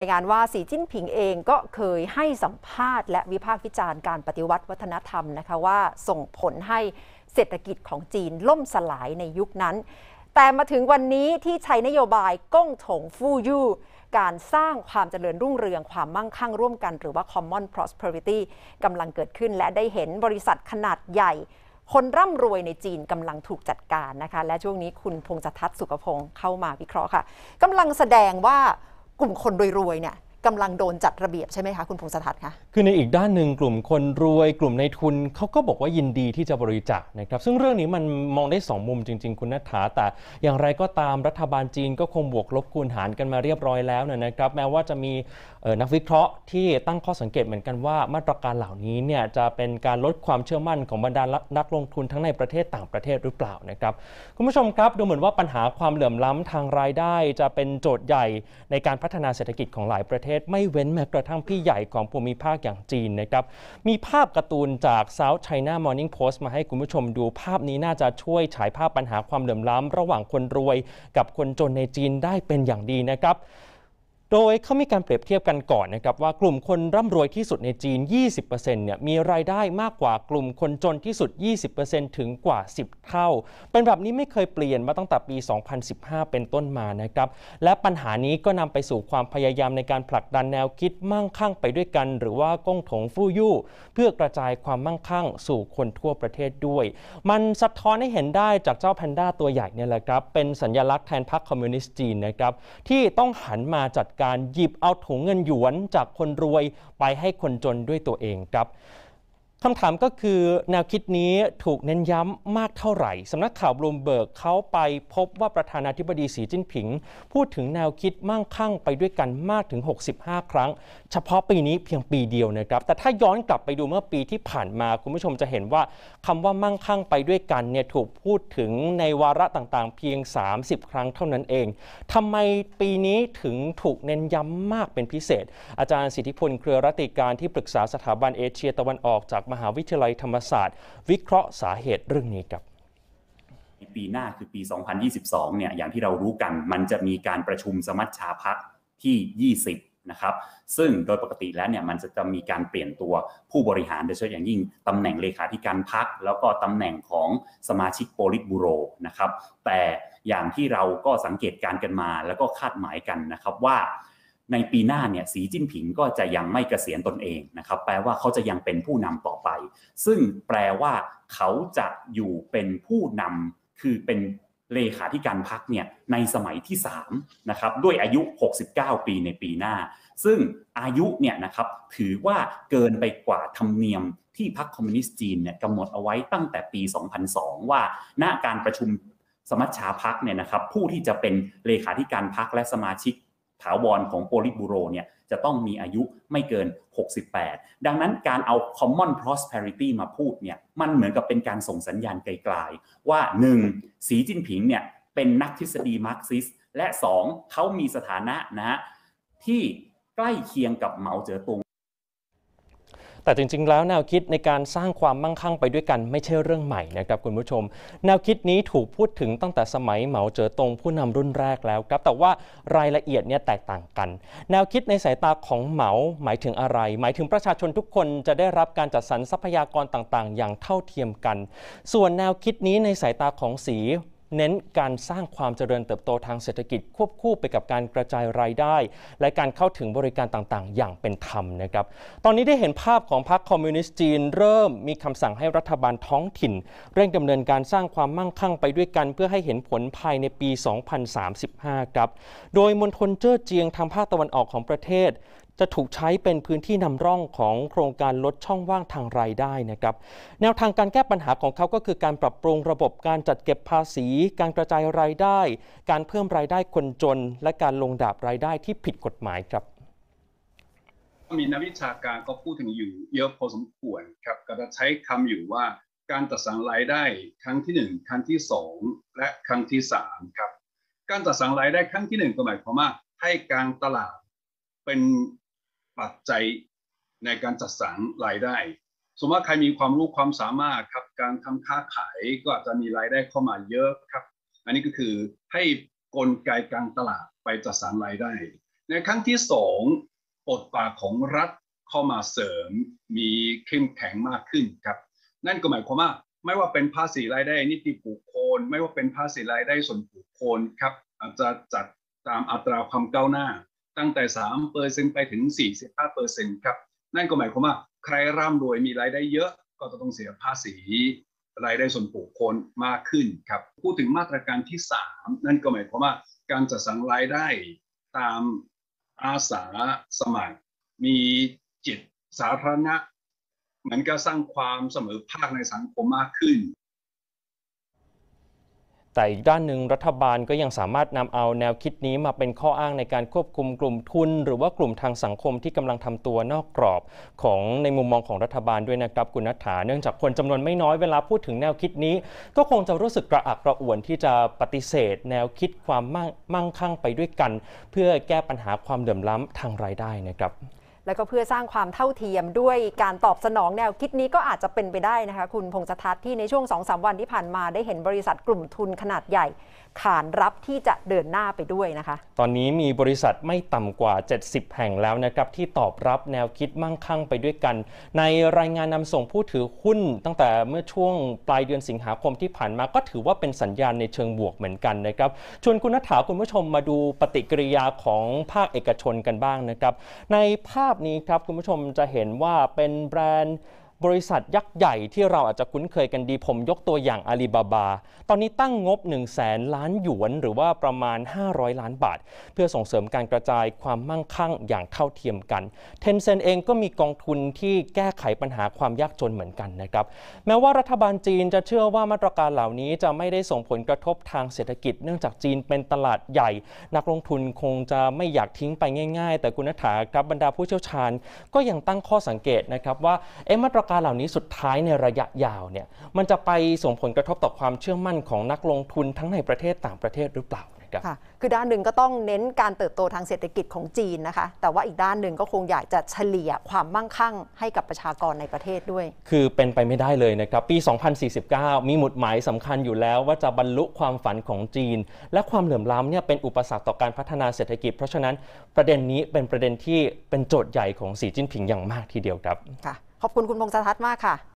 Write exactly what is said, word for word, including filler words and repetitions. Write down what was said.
รายงานว่าสีจิ้นผิงเองก็เคยให้สัมภาษณ์และวิพากษ์วิจารณ์การปฏิวัติวัฒนธรรมนะคะว่าส่งผลให้เศรษฐกิจของจีนล่มสลายในยุคนั้นแต่มาถึงวันนี้ที่ใช้นโยบายก้งถงฟู่ยู่การสร้างความเจริญรุ่งเรืองความมั่งคั่งร่วมกันหรือว่า common prosperity กำลังเกิดขึ้นและได้เห็นบริษัทขนาดใหญ่คนร่ำรวยในจีนกำลังถูกจัดการนะคะและช่วงนี้คุณพงษ์ทัศน์สุขพงศ์เข้ามาวิเคราะห์ค่ะกำลังแสดงว่ากลุ่มคนรวยๆเนี่ยกำลังโดนจัดระเบียบใช่ไหมคะคุณพงษ์ทัศน์คะคือในอีกด้านหนึ่งกลุ่มคนรวยกลุ่มในทุนเขาก็บอกว่ายินดีที่จะบริจาคนะครับซึ่งเรื่องนี้มันมองได้สองมุมจริงๆคุณณัฐฐาแต่อย่างไรก็ตามรัฐบาลจีนก็คงบวกลบคูณหารกันมาเรียบร้อยแล้วนะครับแม้ว่าจะมีนักวิเคราะห์ที่ตั้งข้อสังเกตเหมือนกันว่ามาตรการเหล่านี้เนี่ยจะเป็นการลดความเชื่อมั่นของบรรดานักลงทุนทั้งในประเทศต่างประเทศหรือเปล่านะครับคุณผู้ชมครับดูเหมือนว่าปัญหาความเหลื่อมล้ำทางรายได้จะเป็นโจทย์ใหญ่ในการพัฒนาเศรษฐกิจของหลายประเทศไม่เว้นแม้กระทั่งพี่ใหญ่ของภูมิภาคอย่างจีนนะครับมีภาพการ์ตูนจาก South China Morning Post มาให้คุณผู้ชมดูภาพนี้น่าจะช่วยฉายภาพปัญหาความเหลื่อมล้ำระหว่างคนรวยกับคนจนในจีนได้เป็นอย่างดีนะครับโดยเขามีการเปรียบเทียบกันก่อนนะครับว่ากลุ่มคนร่ำรวยที่สุดในจีน ยี่สิบเปอร์เซ็นต์ เนี่ยมีรายได้มากกว่ากลุ่มคนจนที่สุด ยี่สิบเปอร์เซ็นต์ ถึงกว่า สิบ เท่าเป็นแบบนี้ไม่เคยเปลี่ยนมาตั้งแต่ปี สองพันสิบห้า เป็นต้นมานะครับและปัญหานี้ก็นำไปสู่ความพยายามในการผลักดันแนวคิดมั่งคั่งไปด้วยกันหรือว่าก้งถงฟู่ยู่เพื่อกระจายความมั่งคั่งสู่คนทั่วประเทศด้วยมันสะท้อนให้เห็นได้จากเจ้าแพนด้าตัวใหญ่เนี่ยแหละครับเป็นสัญลักษณ์แทนพรรคคอมมิวนิสต์จีนนะครับที่ต้องหันมาจัดการหยิบเอาถุงเงินหยวนจากคนรวยไปให้คนจนด้วยตัวเองครับคำถามก็คือแนวคิดนี้ถูกเน้นย้ำมากเท่าไหร่สำนักข่าวบลูมเบิร์กเขาไปพบว่าประธานาธิบดีสีจิ้นผิงพูดถึงแนวคิดมั่งคั่งไปด้วยกันมากถึงหกสิบห้าครั้งเฉพาะปีนี้เพียงปีเดียวนะครับแต่ถ้าย้อนกลับไปดูเมื่อปีที่ผ่านมาคุณผู้ชมจะเห็นว่าคำว่ามั่งคั่งไปด้วยกันเนี่ยถูกพูดถึงในวาระต่างๆเพียงสามสิบครั้งเท่านั้นเองทำไมปีนี้ถึงถูกเน้นย้ำมากเป็นพิเศษอาจารย์สิทธิพลเครือรัตติการที่ปรึกษาสถาบันเอเชียตะวันออกจากมหาวิทยาลัยธรรมศาสตร์วิเคราะห์สาเหตุเรื่องนี้ครับในปีหน้าคือปีสองพันยี่สิบสองเนี่ยอย่างที่เรารู้กันมันจะมีการประชุมสมัชชาพรรคที่ยี่สิบนะครับซึ่งโดยปกติแล้วเนี่ยมันจะจะมีการเปลี่ยนตัวผู้บริหารโดยเฉพาะอย่างยิ่งตำแหน่งเลขาธิการพรรคแล้วก็ตำแหน่งของสมาชิกโปลิตบูโรนะครับแต่อย่างที่เราก็สังเกตการกันมาแล้วก็คาดหมายกันนะครับว่าในปีหน้าเนี่ยสีจิ้นผิงก็จะยังไม่เกษียณตนเองนะครับแปลว่าเขาจะยังเป็นผู้นำต่อไปซึ่งแปลว่าเขาจะอยู่เป็นผู้นำคือเป็นเลขาธิการพรรคเนี่ยในสมัยที่สามนะครับด้วยอายุหกสิบเก้าปีในปีหน้าซึ่งอายุเนี่ยนะครับถือว่าเกินไปกว่าธรรมเนียมที่พรรคคอมมิวนิสต์จีนเนี่ยกำหนดเอาไว้ตั้งแต่ปีสองพันสองว่าณการประชุมสมัชชาพรรคเนี่ยนะครับผู้ที่จะเป็นเลขาธิการพรรคและสมาชิกถาวรของโปลิตบูโรเนี่ยจะต้องมีอายุไม่เกินหกสิบแปดดังนั้นการเอา common prosperity มาพูดเนี่ยมันเหมือนกับเป็นการส่งสัญญาณไกลๆว่าหนึ่งสีจิ้นผิงเนี่ยเป็นนักทฤษฎีมาร์กซิสต์และสองเขามีสถานะนะฮะที่ใกล้เคียงกับเหมาเจ๋อตุงแต่จริงๆแล้วแนวคิดในการสร้างความมั่งคั่งไปด้วยกันไม่ใช่เรื่องใหม่นะครับคุณผู้ชมแนวคิดนี้ถูกพูดถึงตั้งแต่สมัยเหมาเจ๋อตงผู้นำรุ่นแรกแล้วครับแต่ว่ารายละเอียดเนี่ยแตกต่างกันแนวคิดในสายตาของเหมาหมายถึงอะไรหมายถึงประชาชนทุกคนจะได้รับการจัดสรรทรัพยากรต่างๆอย่างเท่าเทียมกันส่วนแนวคิดนี้ในสายตาของสีเน้นการสร้างความเจริญเติบโตทางเศรษฐกิจควบคู่ไปกับการกระจายรายได้และการเข้าถึงบริการต่างๆอย่างเป็นธรรมนะครับตอนนี้ได้เห็นภาพของพรรคคอมมิวนิสต์จีนเริ่มมีคำสั่งให้รัฐบาลท้องถิ่นเร่งดำเนินการสร้างความมั่งคั่งไปด้วยกันเพื่อให้เห็นผลภายในปี สองพันสามสิบห้า ครับโดยมณฑลเจ้อเจียงทางภาคตะวันออกของประเทศจะถูกใช้เป็นพื้นที่นำร่องของโครงการลดช่องว่างทางรายได้นะครับแนวทางการแก้ปัญหาของเขาก็คือการปรับปรุงระบบการจัดเก็บภาษีการกระจายรายได้การเพิ่มรายได้คนจนและการลงดาบรายได้ที่ผิดกฎหมายครับมีนักวิชาการก็พูดถึงอยู่เยอะพอสมควรครับก็จะใช้คำอยู่ว่าการจัดสรรรายได้ครั้งที่หนึ่งครั้งที่สองและครั้งที่สามครับการจัดสรรรายได้ครั้งที่หนึ่งก็หมายความว่าให้การตลาดเป็นปัจจัยในการจัดสรรรายได้สมมติว่าใครมีความรู้ความสามารถครับการทำค้าขายก็อาจจะมีรายได้เข้ามาเยอะครับอันนี้ก็คือให้กลไกการตลาดไปจัดสรรรายได้ในครั้งที่สองบทบาทของรัฐเข้ามาเสริมมีเข้มแข็งมากขึ้นครับนั่นก็หมายความว่าไม่ว่าเป็นภาษีรายได้นิติบุคคลไม่ว่าเป็นภาษีรายได้ส่วนบุคคลครับอาจจะจัดตามอัตราความก้าวหน้าตั้งแต่ สามเปอร์เซ็นต์ ไปถึง สี่สิบห้าเปอร์เซ็นต์ ครับนั่นก็หมายความว่าใครร่ำรวยมีรายได้เยอะก็จะต้องเสียภาษีรายได้ส่วนบุคคลมากขึ้นครับพูดถึงมาตรการที่สามนั่นก็หมายความว่าการจัดสรรรายได้ตามอาสาสมัครมีจิตสาธารณะเหมือนกับสร้างความเสมอภาคในสังคมมากขึ้นแต่อีกด้านหนึ่งรัฐบาลก็ยังสามารถนำเอาแนวคิดนี้มาเป็นข้ออ้างในการควบคุมกลุ่มทุนหรือว่ากลุ่มทางสังคมที่กำลังทำตัวนอกกรอบของในมุมมองของรัฐบาลด้วยนะครับคุณณัฐฐาเนื่องจากคนจำนวนไม่น้อยเวลาพูดถึงแนวคิดนี้ก็คงจะรู้สึกกระอักกระอ่วนที่จะปฏิเสธแนวคิดความมั่งมั่งคั่งไปด้วยกันเพื่อแก้ปัญหาความเหลื่อมล้ำทางรายได้นะครับแล้วก็เพื่อสร้างความเท่าเทียมด้วยการตอบสนองแนวคิดนี้ก็อาจจะเป็นไปได้นะคะคุณพงษ์ทัศน์ที่ในช่วง สองถึงสาม วันที่ผ่านมาได้เห็นบริษัทกลุ่มทุนขนาดใหญ่ขานรับที่จะเดินหน้าไปด้วยนะคะตอนนี้มีบริษัทไม่ต่ำกว่าเจ็ดสิบแห่งแล้วนะครับที่ตอบรับแนวคิดมั่งคั่งไปด้วยกันในรายงานนำส่งผู้ถือหุ้นตั้งแต่เมื่อช่วงปลายเดือนสิงหาคมที่ผ่านมาก็ถือว่าเป็นสัญญาณในเชิงบวกเหมือนกันนะครับชวนคุณณัฐฐาคุณผู้ชมมาดูปฏิกิริยาของภาคเอกชนกันบ้างนะครับในภาพนี้ครับคุณผู้ชมจะเห็นว่าเป็นแบรนด์บริษัทยักษ์ใหญ่ที่เราอาจจะคุ้นเคยกันดีผมยกตัวอย่างอาลีบาบาตอนนี้ตั้งงบ หนึ่งแสน ล้านหยวนหรือว่าประมาณห้าร้อยล้านบาทเพื่อส่งเสริมการกระจายความมั่งคั่งอย่างเท่าเทียมกัน Tencent เองก็มีกองทุนที่แก้ไขปัญหาความยากจนเหมือนกันนะครับแม้ว่ารัฐบาลจีนจะเชื่อว่ามาตรการเหล่านี้จะไม่ได้ส่งผลกระทบทางเศรษฐกิจเนื่องจากจีนเป็นตลาดใหญ่นักลงทุนคงจะไม่อยากทิ้งไปง่ายๆแต่คุณณัฐฐาครับบรรดาผู้เชี่ยวชาญก็ยังตั้งข้อสังเกตนะครับว่าเอ๊ะมาตรการเหล่านี้สุดท้ายในระยะยาวเนี่ยมันจะไปส่งผลกระทบต่อความเชื่อมั่นของนักลงทุนทั้งในประเทศต่างประเทศหรือเปล่าค่ะคือด้านหนึ่งก็ต้องเน้นการเติบโตทางเศรษฐกิจของจีนนะคะแต่ว่าอีกด้านหนึ่งก็คงอยากจะเฉลี่ยความมั่งคั่งให้กับประชากรในประเทศด้วยคือเป็นไปไม่ได้เลยนะครับปีสองพันสี่สิบเก้ามีหมุดหมายสำคัญอยู่แล้วว่าจะบรรลุความฝันของจีนและความเหลื่อมล้ำเนี่ยเป็นอุปสรรคต่อการพัฒนาเศรษฐกิจเพราะฉะนั้นประเด็นนี้เป็นประเด็นที่เป็นโจทย์ใหญ่ของสีจิ้นผิงอย่างมากทีเดียวครับค่ะขอบคุณคุณพงษ์ทัศน์มากค่ะ